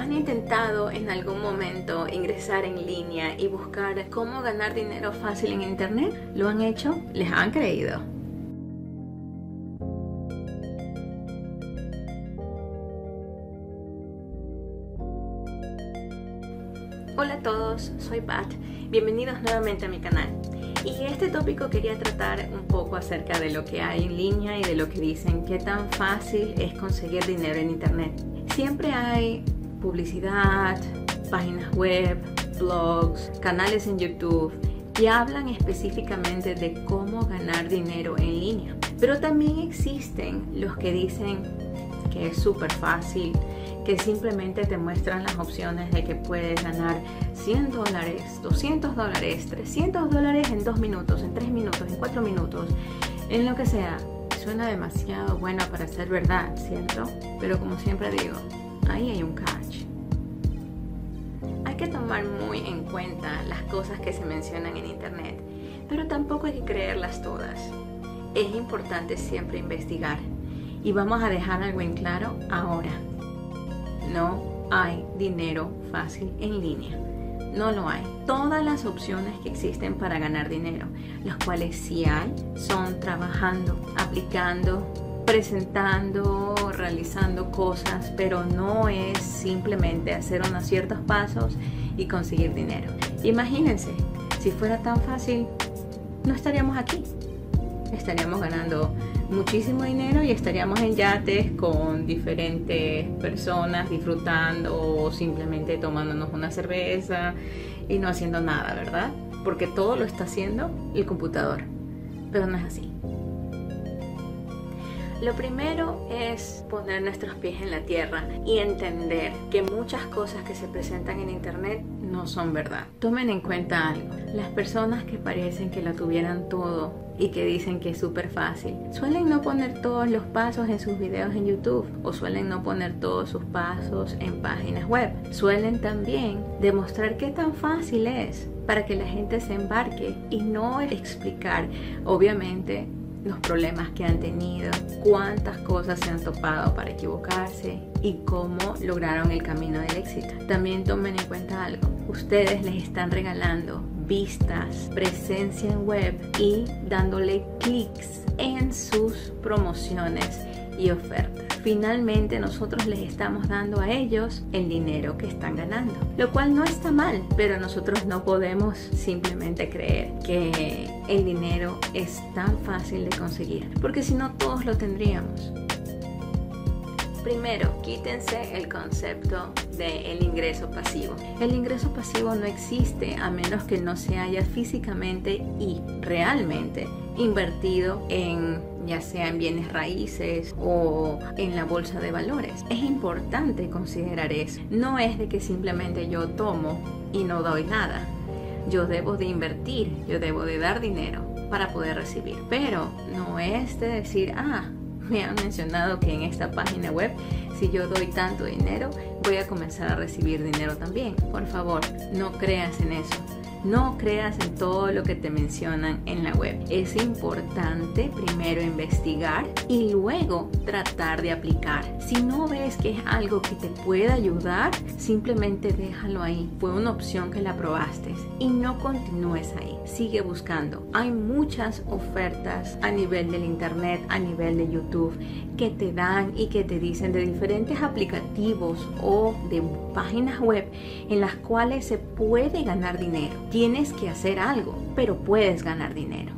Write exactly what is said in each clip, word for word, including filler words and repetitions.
¿Han intentado en algún momento ingresar en línea y buscar cómo ganar dinero fácil en internet? ¿Lo han hecho? ¿Les han creído? Hola a todos, soy Pat. Bienvenidos nuevamente a mi canal. Y este tópico quería tratar un poco acerca de lo que hay en línea y de lo que dicen que tan fácil es conseguir dinero en internet. Siempre hay publicidad, páginas web, blogs, canales en YouTube que hablan específicamente de cómo ganar dinero en línea. Pero también existen los que dicen que es súper fácil, que simplemente te muestran las opciones de que puedes ganar cien dólares, doscientos dólares, trescientos dólares en dos minutos, en tres minutos, en cuatro minutos, en lo que sea. Suena demasiado bueno para ser verdad, ¿cierto? Pero como siempre digo, ahí hay un catch. Hay que tomar muy en cuenta las cosas que se mencionan en internet, pero tampoco hay que creerlas todas. Es importante siempre investigar. Y vamos a dejar algo en claro ahora. No hay dinero fácil en línea. No lo hay. Todas las opciones que existen para ganar dinero, las cuales sí hay, son trabajando, aplicando, presentando, realizando cosas, pero no es simplemente hacer unos ciertos pasos y conseguir dinero. Imagínense, si fuera tan fácil, no estaríamos aquí. Estaríamos ganando muchísimo dinero y estaríamos en yates con diferentes personas disfrutando o simplemente tomándonos una cerveza y no haciendo nada, ¿verdad? Porque todo lo está haciendo el computador, pero no es así. Lo primero es poner nuestros pies en la tierra y entender que muchas cosas que se presentan en internet no son verdad. Tomen en cuenta algo. Las personas que parecen que lo tuvieran todo y que dicen que es súper fácil, suelen no poner todos los pasos en sus videos en YouTube o suelen no poner todos sus pasos en páginas web. Suelen también demostrar qué tan fácil es para que la gente se embarque y no explicar, obviamente, los problemas que han tenido, cuántas cosas se han topado para equivocarse y cómo lograron el camino del éxito. También tomen en cuenta algo. Ustedes les están regalando vistas, presencia en web y dándole clics en sus promociones y ofertas. Finalmente nosotros les estamos dando a ellos el dinero que están ganando, lo cual no está mal, pero nosotros no podemos simplemente creer que el dinero es tan fácil de conseguir, porque si no todos lo tendríamos. Primero, quítense el concepto del ingreso pasivo. El ingreso pasivo no existe a menos que no se haya físicamente y realmente invertido en, ya sea en bienes raíces o en la bolsa de valores. Es importante considerar eso. No es de que simplemente yo tomo y no doy nada. Yo debo de invertir, yo debo de dar dinero para poder recibir. Pero no es de decir, ah, me han mencionado que en esta página web, si yo doy tanto dinero, voy a comenzar a recibir dinero también. Por favor, no creas en eso. No creas en todo lo que te mencionan en la web. Es importante primero investigar y luego tratar de aplicar. Si no ves que es algo que te pueda ayudar, simplemente déjalo ahí. Fue una opción que la probaste y no continúes ahí. Sigue buscando. Hay muchas ofertas a nivel del internet, a nivel de YouTube, que te dan y que te dicen de diferentes aplicativos o de páginas web en las cuales se puede ganar dinero. Tienes que hacer algo, pero puedes ganar dinero.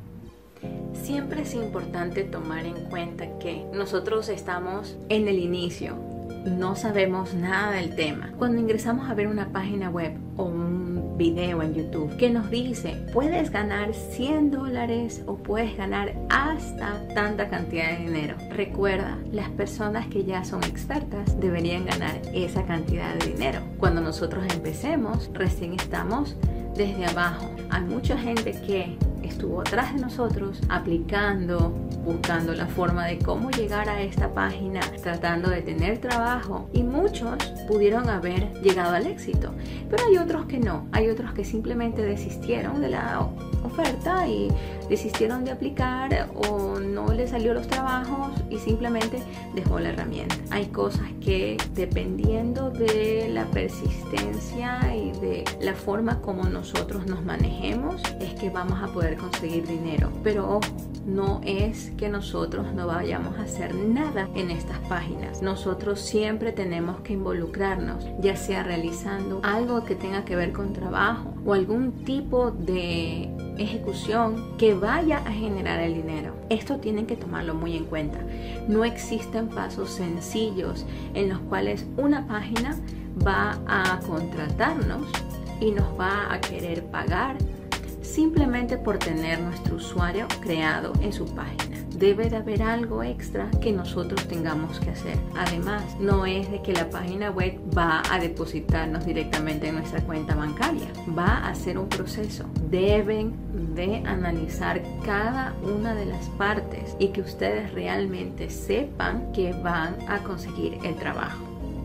Siempre es importante tomar en cuenta que nosotros estamos en el inicio, no sabemos nada del tema. Cuando ingresamos a ver una página web o un video en YouTube que nos dice puedes ganar cien dólares o puedes ganar hasta tanta cantidad de dinero, recuerda, las personas que ya son expertas deberían ganar esa cantidad de dinero. Cuando nosotros empecemos, recién estamos desde abajo. Hay mucha gente que estuvo atrás de nosotros aplicando, buscando la forma de cómo llegar a esta página, tratando de tener trabajo, y muchos pudieron haber llegado al éxito, pero hay otros que no, hay otros que simplemente desistieron de la oferta y desistieron de aplicar o no le salió los trabajos y simplemente dejó la herramienta. Hay cosas que, dependiendo de la persistencia y de la forma como nosotros nos manejemos, es que vamos a poder conseguir dinero. Pero ojo, no es que nosotros no vayamos a hacer nada en estas páginas. Nosotros siempre tenemos que involucrarnos, ya sea realizando algo que tenga que ver con trabajo o algún tipo de ejecución que vaya a generar el dinero. Esto tienen que tomarlo muy en cuenta. No existen pasos sencillos en los cuales una página va a contratarnos y nos va a querer pagar simplemente por tener nuestro usuario creado en su página. Debe de haber algo extra que nosotros tengamos que hacer. Además, no es de que la página web va a depositarnos directamente en nuestra cuenta bancaria. Va a ser un proceso. Deben de analizar cada una de las partes y que ustedes realmente sepan que van a conseguir el trabajo.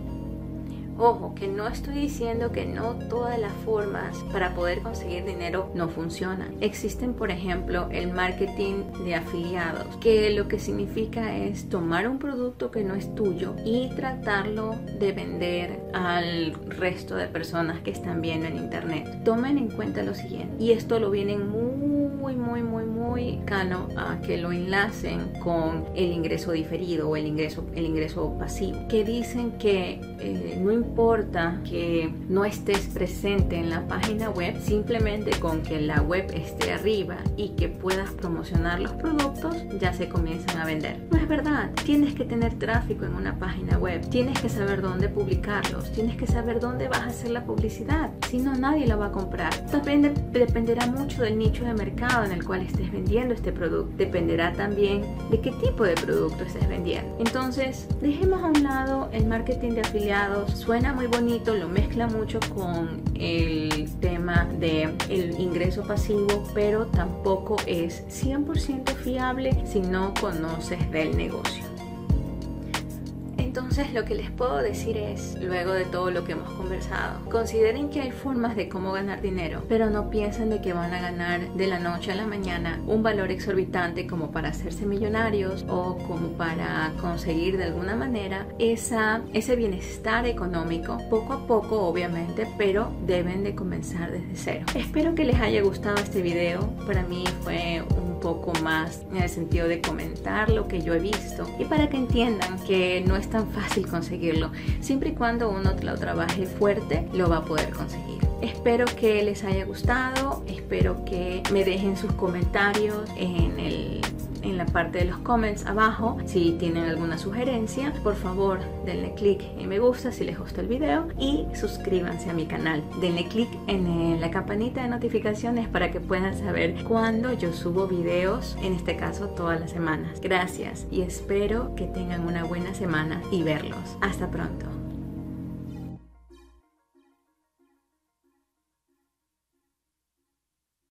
Ojo, que no estoy diciendo que no todas las formas para poder conseguir dinero no funcionan. Existen, por ejemplo, el marketing de afiliados, que lo que significa es tomar un producto que no es tuyo y tratarlo de vender al resto de personas que están viendo en internet. Tomen en cuenta lo siguiente, y esto lo vienen muy, muy, muy, muy cano a que lo enlacen con el ingreso diferido o el ingreso, el ingreso pasivo, que dicen que eh, no importa que no estés presente en la página web, simplemente con que la web esté arriba y que puedas promocionar los productos, ya se comienzan a vender. No es verdad. Tienes que tener tráfico en una página web, tienes que saber dónde publicarlos, tienes que saber dónde vas a hacer la publicidad, si no nadie lo va a comprar. Depende, dependerá mucho del nicho de mercado en el cual estés vendiendo este producto, dependerá también de qué tipo de producto estés vendiendo. Entonces, dejemos a un lado el marketing de afiliados. Suena muy bonito, lo mezcla mucho con el tema de el ingreso pasivo, pero tampoco es cien por ciento fiable si no conoces del negocio. Entonces, lo que les puedo decir es, luego de todo lo que hemos conversado, consideren que hay formas de cómo ganar dinero, pero no piensen de que van a ganar de la noche a la mañana un valor exorbitante como para hacerse millonarios o como para conseguir de alguna manera esa, ese bienestar económico. Poco a poco, obviamente, pero deben de comenzar desde cero. Espero que les haya gustado este video. Para mí fue un poco más en el sentido de comentar lo que yo he visto y para que entiendan que no es tan fácil conseguirlo. Siempre y cuando uno lo trabaje fuerte, lo va a poder conseguir. Espero que les haya gustado, espero que me dejen sus comentarios en el en la parte de los comments abajo. Si tienen alguna sugerencia, por favor denle click en me gusta si les gustó el video y suscríbanse a mi canal. Denle click en la campanita de notificaciones para que puedan saber cuando yo subo videos, en este caso todas las semanas. Gracias y espero que tengan una buena semana y verlos. Hasta pronto.